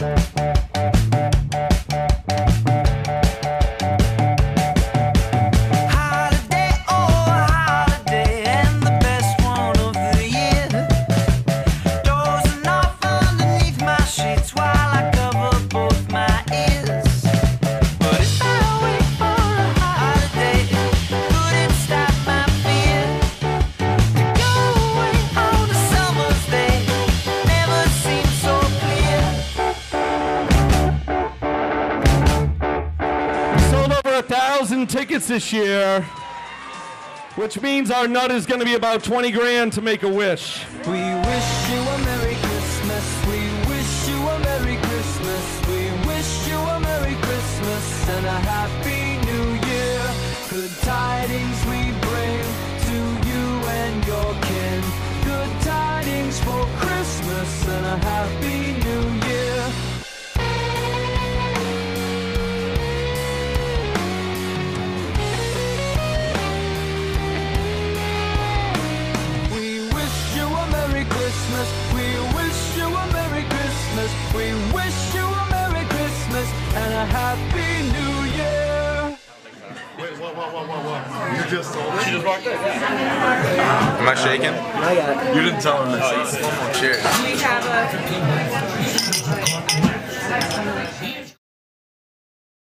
Tickets this year, which means our nut is going to be about 20 grand to make a wish. We wish you a Merry Christmas. We wish you a Merry Christmas. We wish you a Merry Christmas and a Happy New Year. Good tidings we bring to you and your kin. Good tidings for Christmas and a Happy New Year. We wish you a Merry Christmas. We wish you a Merry Christmas and a Happy New Year. Wait, what? You just told her? She just walked in. Am I shaking? Not yet. You didn't tell her this. Cheers. We have a